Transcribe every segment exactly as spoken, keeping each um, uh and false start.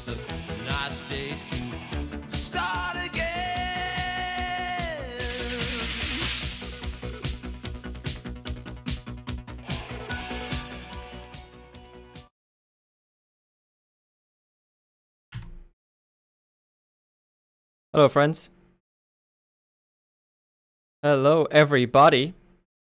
such a nice day to start again. Hello, friends. Hello, everybody.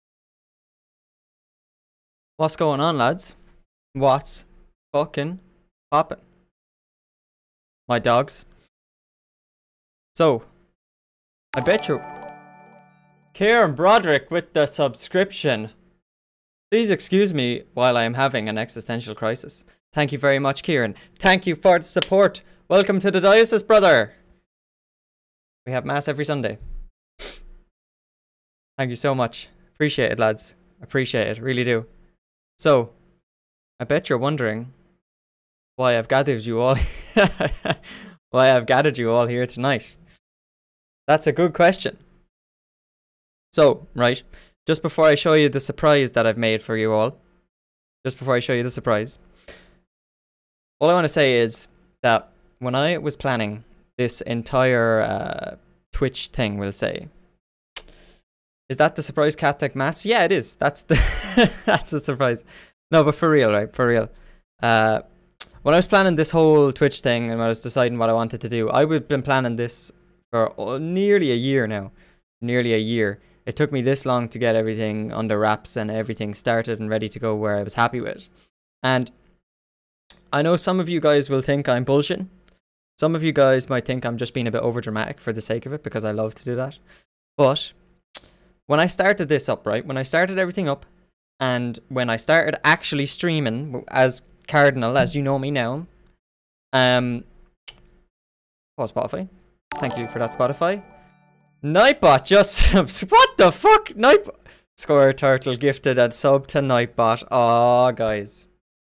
What's going on, lads? What's fucking poppin'? My dogs. So, I bet you... Kieran Broderick with the subscription. Please excuse me while I am having an existential crisis. Thank you very much, Kieran. Thank you for the support. Welcome to the diocese, brother. We have mass every Sunday. Thank you so much. Appreciate it, lads. Appreciate it. Really do. So, I bet you're wondering why I've gathered you all why I've gathered you all here tonight. That's a good question. So, right, just before I show you the surprise that I've made for you all, just before I show you the surprise, all I want to say is that when I was planning this entire uh, Twitch thing, we'll say, is that the surprise Catholic Mass? Yeah, it is. That's the that's the surprise. No, but for real, right? For real. Uh, when I was planning this whole Twitch thing and when I was deciding what I wanted to do, I would have been planning this for oh, nearly a year now. Nearly a year. It took me this long to get everything under wraps and everything started and ready to go where I was happy with. And I know some of you guys will think I'm bullshitting. Some of you guys might think I'm just being a bit overdramatic for the sake of it because I love to do that. But when I started this up, right, when I started everything up and when I started actually streaming as Cardinal, as you know me now, um, oh, Spotify. Thank you for that, Spotify. Nightbot just, what the fuck? Nightbot. Score Turtle gifted and sub to Nightbot. Aw, guys.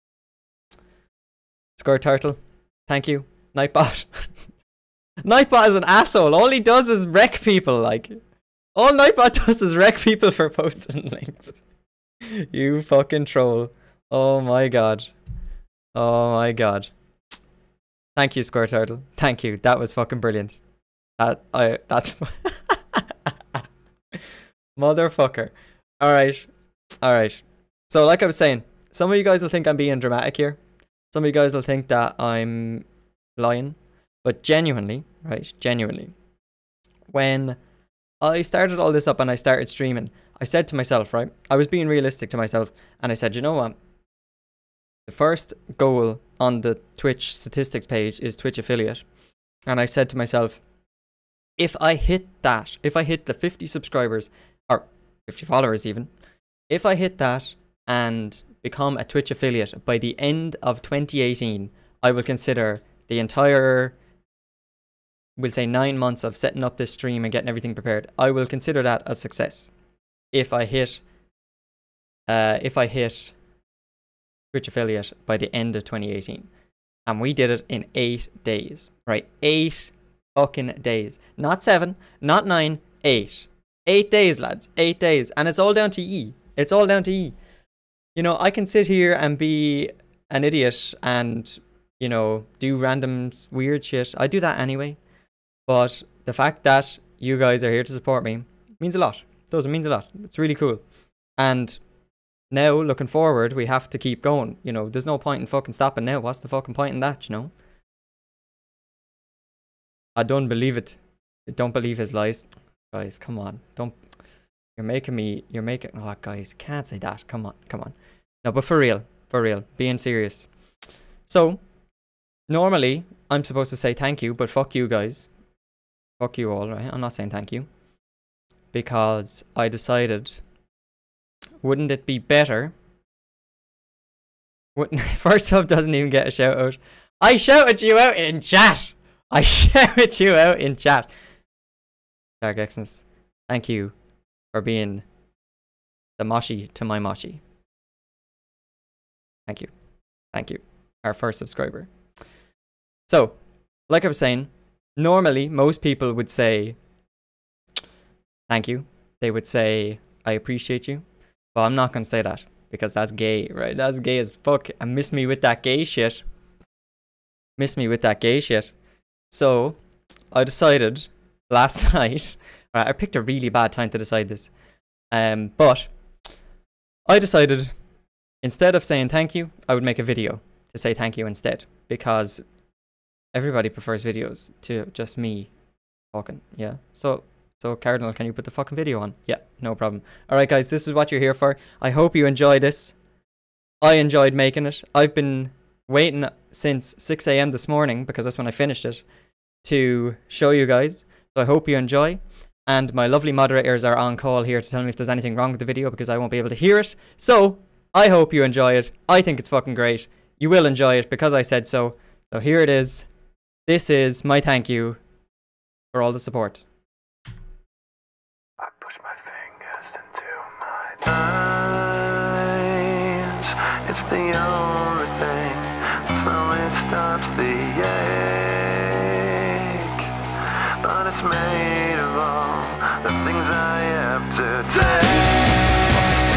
Score Turtle, thank you. Nightbot. Nightbot is an asshole. All he does is wreck people, like. All Nightbot does is wreck people for posting links. You fucking troll. Oh my god. Oh my god. Thank you, Square Turtle. Thank you. That was fucking brilliant. That I that's motherfucker. Alright. Alright. So like I was saying, some of you guys will think I'm being dramatic here. Some of you guys will think that I'm lying. But genuinely, right, genuinely, when I started all this up and I started streaming, I said to myself, right, I was being realistic to myself, and I said, you know what? The first goal on the Twitch statistics page is Twitch affiliate. And I said to myself, if I hit that, if I hit the fifty subscribers, or fifty followers even, if I hit that and become a Twitch affiliate by the end of twenty eighteen, I will consider the entire, we'll say nine months of setting up this stream and getting everything prepared, I will consider that a success. If I hit, uh, if I hit Twitch affiliate by the end of twenty eighteen. And we did it in eight days, right? Eight fucking days. Not seven, not nine, eight. Eight days, lads. Eight days. And it's all down to E. It's all down to E. You know, I can sit here and be an idiot and, you know, do random weird shit. I do that anyway. But the fact that you guys are here to support me means a lot. It does, it means a lot. It's really cool. And now, looking forward, we have to keep going. You know, there's no point in fucking stopping now. What's the fucking point in that, you know? I don't believe it. I don't believe his lies. Guys, come on. Don't... You're making me... You're making... Oh, guys, can't say that. Come on, come on. No, but for real. For real. Being serious. So, normally, I'm supposed to say thank you, but fuck you guys. Fuck you all, right? I'm not saying thank you. Because I decided... Wouldn't it be better? Wouldn't, first sub doesn't even get a shout out. I shouted you out in chat. I shouted you out in chat. Dark Exness, thank you for being the moshi to my moshi. Thank you. Thank you. Our first subscriber. So, like I was saying, normally most people would say thank you. They would say I appreciate you. Well, I'm not going to say that because that's gay, right? That's gay as fuck. And miss me with that gay shit. miss me with that gay shit. So I decided last night. I picked a really bad time to decide this. Um, but I decided instead of saying thank you, I would make a video to say thank you instead, because everybody prefers videos to just me talking. Yeah. So so Cardinal, can you put the fucking video on? Yeah, no problem. All right, guys, this is what you're here for. I hope you enjoy this. I enjoyed making it. I've been waiting since six a m this morning, because that's when I finished it, to show you guys. So I hope you enjoy. And my lovely moderators are on call here to tell me if there's anything wrong with the video, because I won't be able to hear it. So I hope you enjoy it. I think it's fucking great. You will enjoy it because I said so. So here it is. This is my thank you for all the support. I push my fingers into my eyes. It's the only thing that slowly stops the ache. But it's made of all the things I have to take.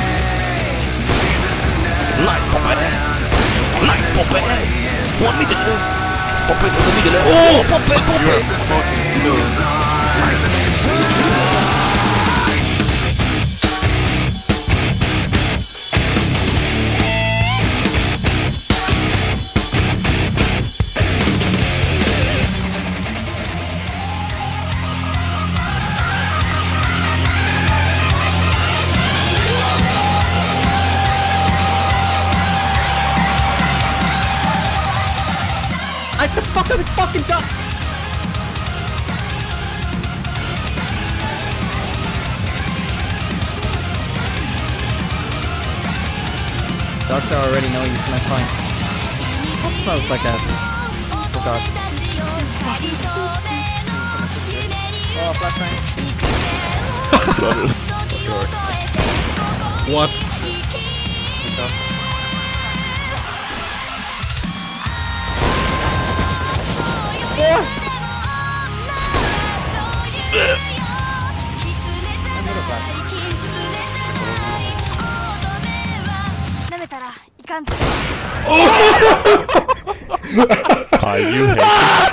Nice Popeye! Nice Popeye! One minute! Popeye is on the middle! Oh! Popeye! Popeye! Nice! I the fuck I was fucking done. Dogs are already know you smell fine. What smells like that? Oh god. Oh, flashbang. What? Are you happy?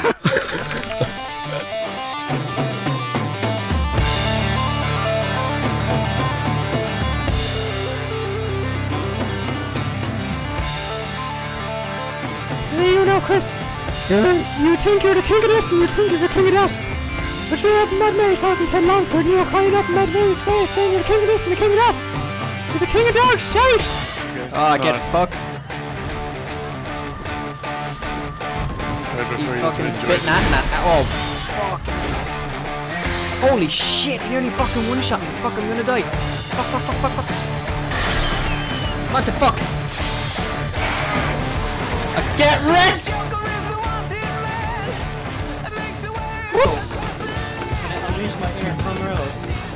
So you know, Chris, you're, you think you're the king of this and you think you're the king of that. But you're up in Mad Mary's house in Ted Longford and you're crying up in Mad Mary's face saying you're the king of this and the king of that. You're the king of dogs, shout! Oh, get fucked. He's fucking spitting at that. Oh, fuck. Holy shit, he nearly fucking one shot me. Fuck, I'm gonna die. Fuck, fuck, fuck, fuck, fuck. What the fuck? Uh, get wrecked! Woo! Unleash my inner thumb road.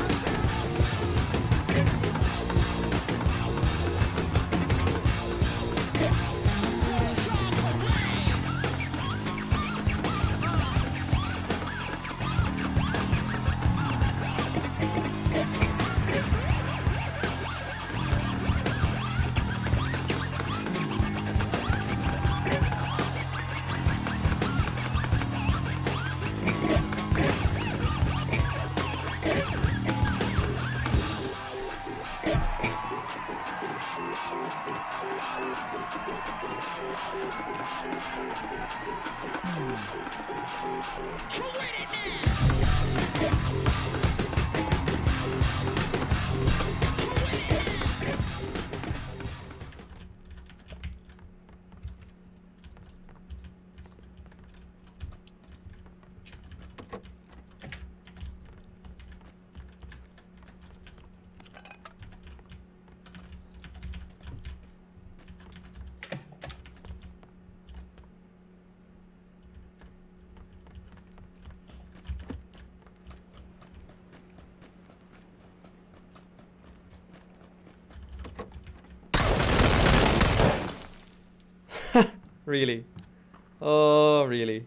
Really? Oh, really?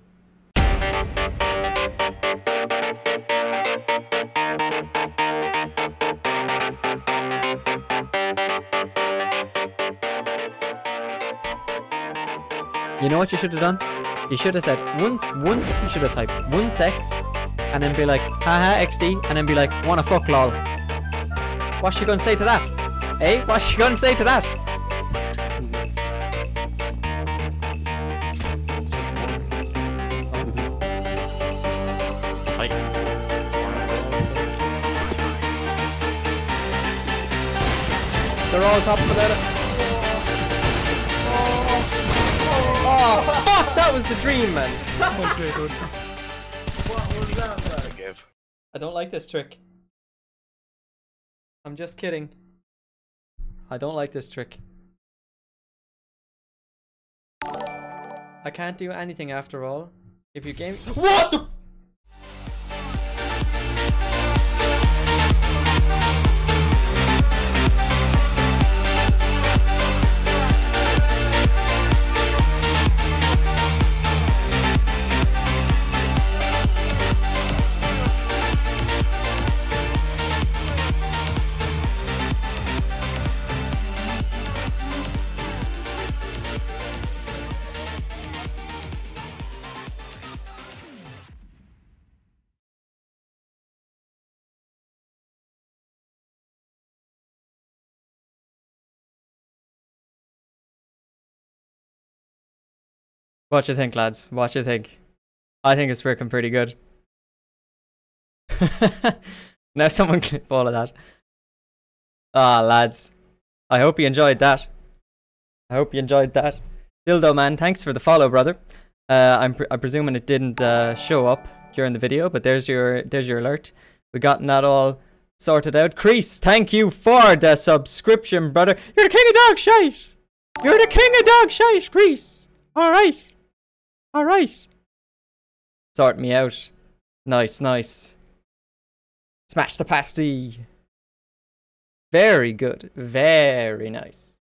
You know what you should have done? You should have said one. One. You should have typed one sex, and then be like, haha, X D, and then be like, wanna fuck lol. What's she gonna say to that? Eh? What's she gonna say to that? Tight. They're all top of it. Oh, fuck! That was the dream, man. I don't like this trick. I'm just kidding. I don't like this trick. I can't do anything after all. If you game. What the? What you think, lads? What you think? I think it's freaking pretty good. Now someone clip all of that. Ah, lads. I hope you enjoyed that. I hope you enjoyed that. Dildo man, thanks for the follow, brother. Uh, I'm pre I'm presuming it didn't uh, show up during the video, but there's your there's your alert. We gotten that all sorted out. Crease, thank you for the subscription, brother. You're the king of dog shite. You're the king of dog shite, Crease. All right. All right. Sort me out. Nice, nice. Smash the patsy. Very good. Very nice.